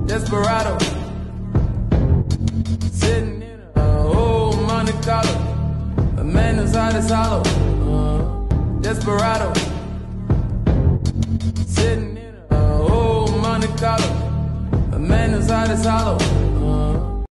Desperado, sitting in a old Monte Carlo, a man whose heart is hollow. Desperado, sitting in a old Monte Carlo, a man whose heart is hollow.